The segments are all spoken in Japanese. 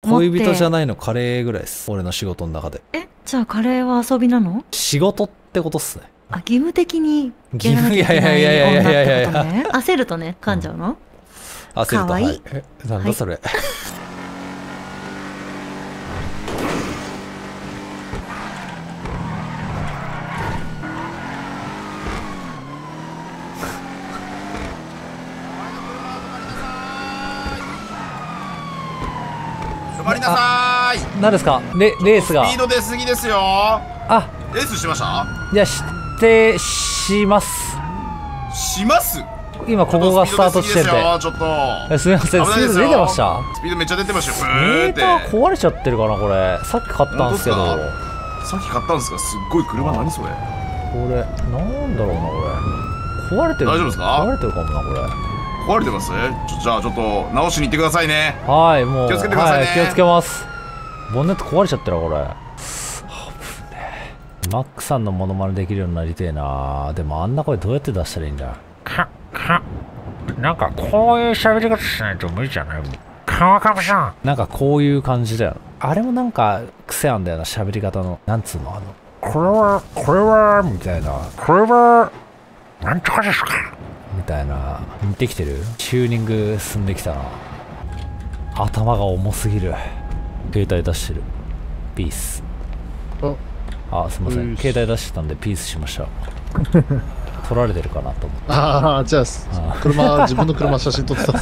恋人じゃないのカレーぐらいです。俺の仕事の中で。 じゃあカレーは遊びなの？ 仕事ってことっすね。 あ、義務的に義務、 やらなきゃいけない女ってこといね。焦るとね、噛んじゃうの？ 焦ると。 かわいい。 はい。なんだそれ。 止まりなさーい。 何ですか？レースが。 スピード出過ぎですよ。 あ、 レースしました？ いや、します。 します。 今ここがスタート地点で。 ちょっとすみません、スピード出てました？ スピードめっちゃ出てましたよ。 メーター壊れちゃってるかなこれ。さっき買ったんですけど。 さっき買ったんですか？すっごい車。何それ。 これなんだろうなこれ。壊れてる。 大丈夫ですか？ 壊れてるかもなこれ。 壊れてます？じゃあちょっと直しに行ってくださいね。 はい、もう気をつけてくださいね。 はい、気をつけます。ボンネット壊れちゃってるこれ。マックさんのモノマネできるようになりてえな。でもあんな声どうやって出したらいいんだ。 なんかこういう喋り方しないと無理じゃない？川上さなんかこういう感じだよ。あれもなんか癖あんだよな、喋り方の。なんつうのん、これはみたいな。 これはなんとかですかみたいな。似てきてる？チューニング進んできたな。頭が重すぎる。携帯出してる。ピース。あ、すいません。携帯出してたんでピースしました。取られてるかなと思って。 ああ、じゃあ自分の車写真撮ってたんです。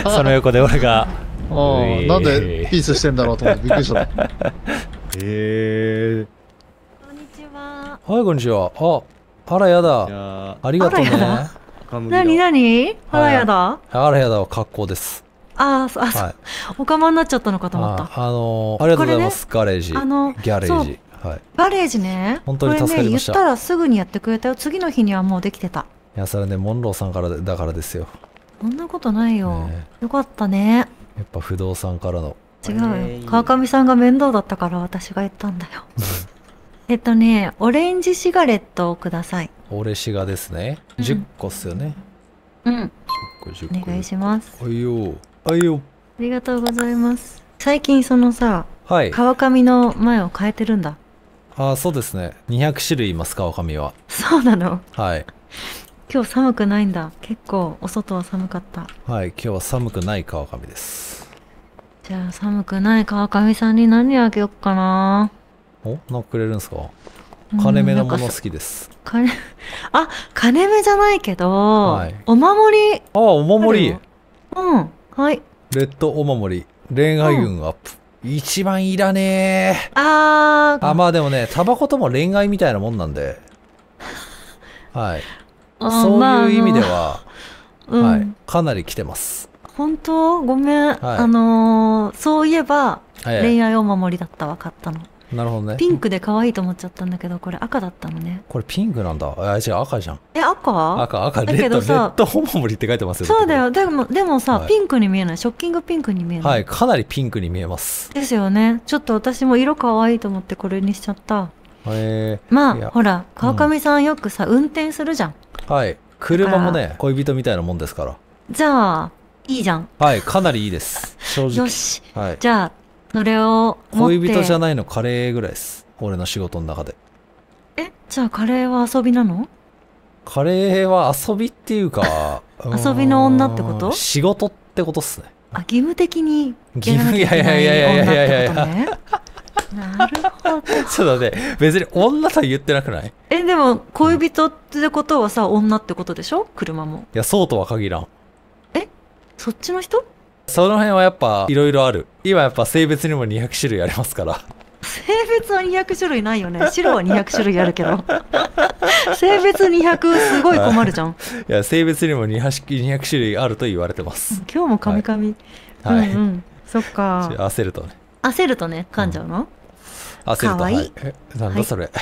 その横で俺がなんでピースしてんだろうと思ってびっくりした。 こんにちは。 はい、こんにちは。あらやだ。ありがとうね。 なにあらやだ。 あらやだは格好です。 おかまになっちゃったのかと思った。 ありがとうございます。ガレージ。ギャレージ。 ガレージね。 本当に助かりました。 これね、言ったらすぐにやってくれたよ。次の日にはもうできてた。 いや、それね、モンローさんからだからですよ。 そんなことないよ。よかったね。 やっぱ不動産からの。 違うよ。川上さんが面倒だったから私が言ったんだよ。オレンジシガレットをください。 オレシガですね。10個っすよね。 うん。お願いします。 あいよ。 ありがとうございます。最近そのさ、 はい。 川上の前を変えてるんだ。 あ、そうですね。200種類います、川上は。 そうなの？ はい。 今日寒くないんだ。結構お外は寒かった。 はい、今日は寒くない川上です。 じゃあ寒くない川上さんに何あげよっかな。 なんかくれるんですか？金目のもの好きです。 金目じゃないけど、 はい、 お守り。 お守り。 はい。 レッドお守り。恋愛運アップ。一番いらねえ。 まあでもね、タバコとも恋愛みたいなもんなんで。はい。そういう意味では、はい。かなり来てます。 本当？ごめん。そういえば、恋愛お守りだった。わかったの。 なるほどね。 ピンクで可愛いと思っちゃったんだけど、これ赤だったのね。 これピンクなんだ。違う、赤じゃん。 赤レッドお守りって書いてますよ。 そうだよ。でもさ、ピンクに見えない。ショッキングピンクに見えない。 はい、かなりピンクに見えます。 ですよね。ちょっと私も色可愛いと思ってこれにしちゃった。 まあ、ほら、川上さんよくさ、運転するじゃん。 はい。車もね、恋人みたいなもんですから。 じゃあ、いいじゃん。 はい、かなりいいです。正直。 よし。じゃあ、それを持って。 恋人じゃないのカレーぐらいです。俺の仕事の中で。 じゃあカレーは遊びなの？ カレーは遊びっていうか、 遊びの女ってこと？ 仕事ってことっすね。 義務的にやらなきゃいけない女ってことね。なるほど。 ちょっと待って、別に女とは言ってなくない？ でも恋人ってことはさ、女ってことでしょ？車も。 いや、そうとは限らん。 そっちの人？ その辺はやっぱいろいろある。今やっぱ性別にも200種類ありますから。 性別は200種類ないよね。白は200種類あるけど。性別200すごい困るじゃん。 いや、性別にも200種類あると言われてます。 今日もカミカミ。はい。そっか。 焦るとね。 噛んじゃうの？ 焦ると。 かわいい。 なんだそれ。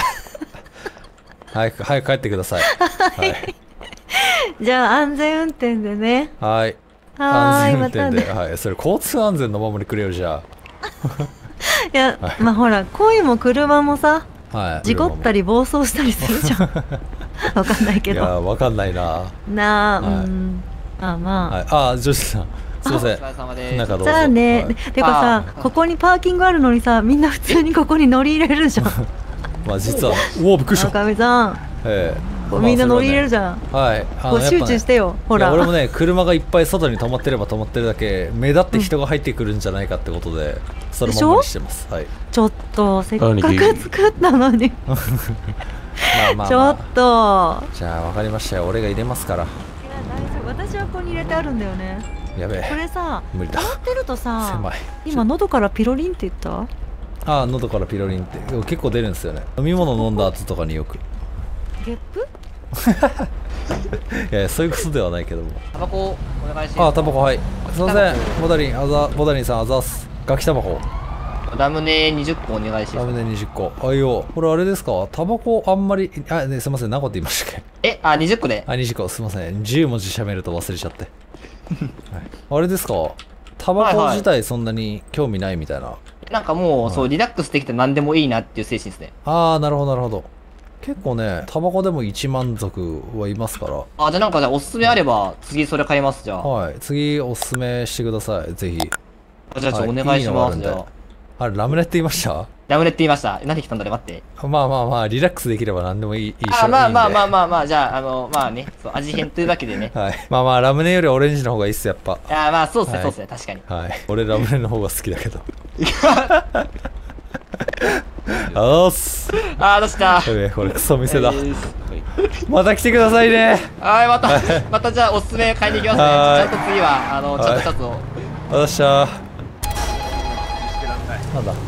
早く帰ってください。 じゃあ安全運転でね。 はい。安全運転で。はい。それ交通安全の守りくれよ、じゃあ。 いや、ほら、恋も車もさ、事故ったり暴走したりするじゃん。わかんないけど。 いや、わかんないな。 まあ。 ジョシさん、 すいません。 お疲れ様です。 中どうぞ。 じゃあね、 はいてかさ、ここにパーキングあるのにさ、みんな普通にここに乗り入れるじゃん。 まあ実は、うおびっくりした。 赤身さん、みんな乗り入れるじゃん。 はい。 こう集中してよ、ほら。 俺もね、車がいっぱい外に止まってれば止まってるだけ、目立って人が入ってくるんじゃないかってことで、そのままにしてます。はい。 ちょっと、せっかく作ったのに。ちょっと。 じゃあ分かりましたよ。俺が入れますから。 私はここに入れてあるんだよね。 やべえ。 これさ、 無理だ。 止まってるとさ、 狭い。 今喉からピロリンって言った？ ああ、喉からピロリンって結構出るんですよね。飲み物飲んだ後とかによく。 ゲップ？ いやいや、そういうことではないけども。 タバコお願いします。 あ、タバコ、はい。すいません、ボダリンさん、あざす。ガキタバコ。 ラムネ20個お願いします。 ラムネ20個。あいよ。これあれですか？タバコあんまり、ね、すいません、何個って言いましたっけ？ 20個で。 20個、すいません。10文字喋ると忘れちゃって。はい、あれですか？タバコ自体そんなに興味ないみたいな。 なんかもう、そう、リラックスできて何でもいいなっていう精神ですね。 ああ、なるほど、なるほど。結構ね、タバコでも一満足はいますから。 じゃあなんかおすすめあれば、次それ買います、じゃあ。 はい。次おすすめしてください、ぜひ。 じゃあお願いします、じゃあ。 あれ、ラムネって言いました？ ラムネって言いました。何来たんだろう、待って。 まあまあまあ、リラックスできれば何でもいい。 まあじゃあ、まあね、そう、味変というわけでね。 はい。まあまあ、ラムネよりオレンジの方がいいっす、やっぱ。 まあ、そうっすね、そうっすね、確かに。 はい。俺、ラムネの方が好きだけど。どうした。これクソ店だ。また来てくださいね。 はい、またじゃあおすすめ買いに行きますね。ちゃんと次は、ちゃんとシャツを。 どうした。なんだ。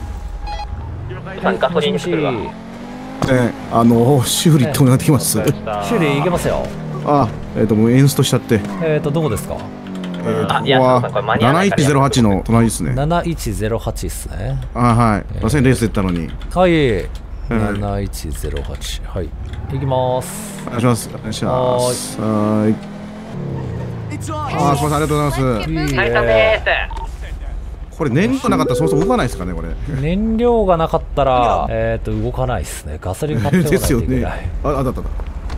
ガソリン作るわ。 修理ってお願いできます？ 修理いけますよ。 もうエンストしちゃって。 どこですか？ ここは7108の隣ですね。 7108っすね。 はい。まさにレースで行ったのに。 はい。7108。はい。行きます。 お願いします。お願いします。はい。すみません、ありがとうございます。 はい、さんです。 これ燃料なかったらそもそも動かないですかね、これ。 燃料がなかったら、動かないですね。ガソリン買っておかないといけない。 あれ、なんだ。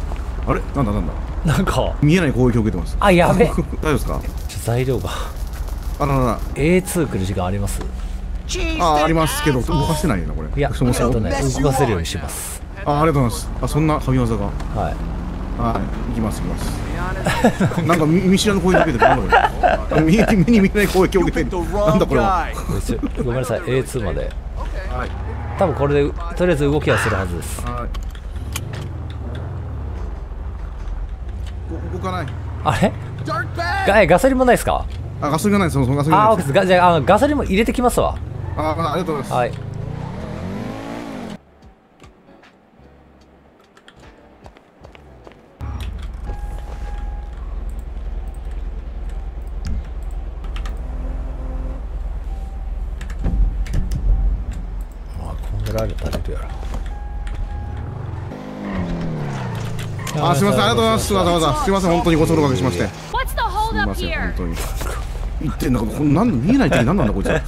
なんか見えない攻撃を受けてます。 あ、やべ。 大丈夫ですか？ 材料が。A2 来る時間あります？ ありますけど、動かせないな、これ。 いや、動かせるようにします。 ありがとうございます。そんな神業が。 はい。 行きます。なんか見知らぬ攻撃を受けてる。なんだこれ。目に見えない攻撃を受けてる。なんだこれは。 ごめんなさい、A2 まで。多分これでとりあえず動きはするはずです。 動かない。 あれ？ガソリンもないですか？ ガソリンがないです。ガソリンがないです。 じゃあガソリンも入れてきますわ。 ありがとうございます。 はい。こんぐらいで足りるやろ。 すみません、ありがとうございます。わざわざすみません、本当にご足労おかけしまして。すみません、本当に。言ってんだから、なん見えない時何なんだこいつ。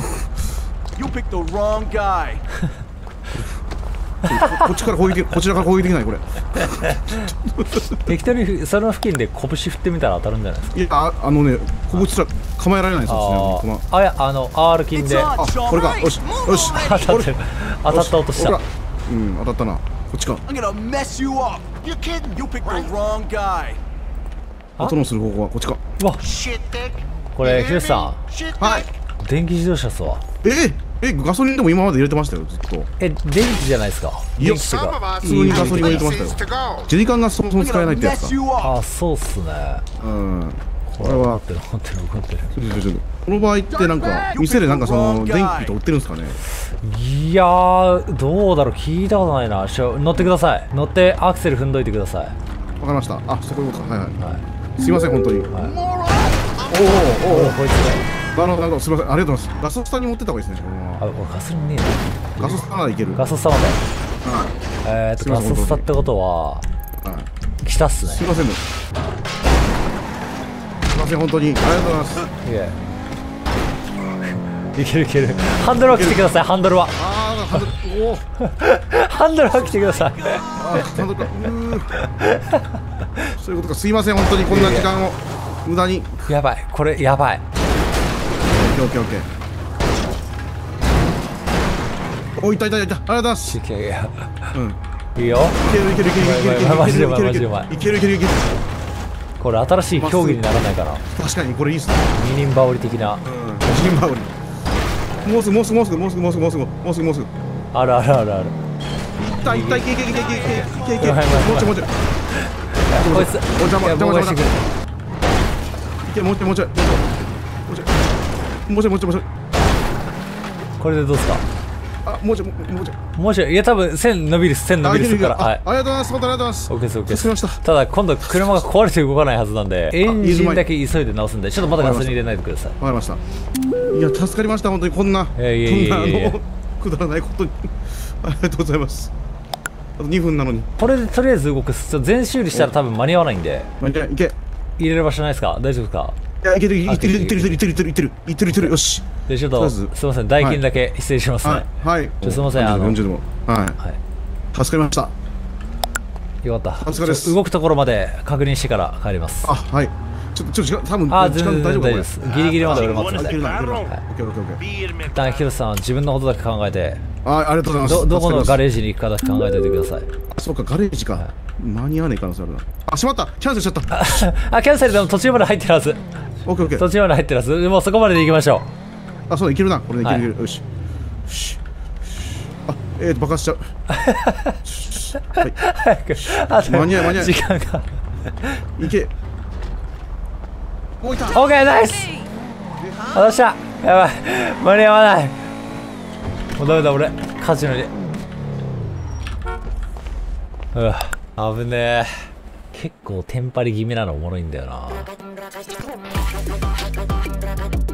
こちらから攻撃できないこれ。 適当にその付近で拳振ってみたら当たるんじゃないですか。 いや、拳すら構えられないですよね。 いや、R 金で。 これか。よし。 当たった音した。 当たったな。こっちか。後のする方向はこっちか。 うわ、これヒロシさん。 はい。 電気自動車っすわ。 ガソリンでも今まで入れてましたよ、ずっと。 電気じゃないですか。 いや、普通にガソリンを入れてましたよ。ジェリカンがそもそも使えないってやつか。 そうっすね。 これは怒ってる。 この場合ってなんか店でなんかその電気と売ってるんですかね。 いやー、どうだろう、聞いたことないな。乗ってください。乗ってアクセル踏んどいてください。 わかりました。そこか。はい。すいません、本当に。おお、 こいつね。 すみません、ありがとうございます。ガソスタに持ってった方がいいですね。 ガソリンねえな。ガソスタならいける。 ガソスタまで。ガソスタってことは来たっすね。 すいません。本当にありがとうございます。 いける。ハンドルは来てください。ハンドルは来てください。 そういうことか。すいません、本当にこんな時間を無駄に。 やばい、これやばい。 オッケーオッケー。お、いたいたいた。ありがとうございます。 いけいや、 うん。 いいよ。 いけるいけるいけるいけるいける。 マジでうまいマジでうまい。 いけるいけるいける。 これ新しい競技にならないかな。 確かにこれいいっすね。 二人羽織的な。 うん。二人羽織。もうすぐもうすぐもうすぐもうすぐもうすぐもうすぐもうすぐもうすぐ。 あるあるあるある。 痛い痛いいけいけいけいけいけいけいけ。もうちょもうちょ。 こいつ邪魔邪魔邪魔。いけもうちょもうちょ。もうちょもうちょもうちょもうちょ。 これでどうすか。 あ、もうちょもうちょ。 もうちょいや、多分線伸びる線伸びるするから。はい。 ありがとうございます。本当にありがとうございます。 オッケーですオッケー助かりました。 ただ今度車が壊れて動かないはずなんで、エンジンだけ急いで直すんで、ちょっとまだガソリン入れないでください。 わかりました。いや助かりました本当にこんなこんなくだらないことにありがとうございます。あと2分なのに。 これでとりあえず動く。全修理したら多分間に合わないんで。 いけ。 入れる場所ないですか。大丈夫ですか。 いやいけるいってるいってるいってるいってるいってるいってるいってるよし。 でちょっとすみません代金だけ失礼しますね。 はい。 すみません 40度もはい助かりました。 よかった。 助かります。 動くところまで確認してから帰ります。 あはいちょっと時間多分全然大丈夫です。ギリギリまで俺待ってます。一旦ヒロさん自分のことだけ考えてありがとうございます。 どこのガレージに行くかだけ考えておいてください。 そうかガレージか間に合わねえ可能性あるな。あしまったキャンセルしちゃったあキャンセルでも途中まで入ってるはず。 オッケーオッケー途中まで入ってるはず。もうそこまでで行きましょう。あそうだいけるなこれでいけるいけるよしよしあ爆発しちゃうはい早く間に合う間に合う時間がいけおいたオッケーナイスあどうしたやばい間に合わないもうダメだ俺カジノにうわ危ねえ結構テンパり気味なのおもろいんだよな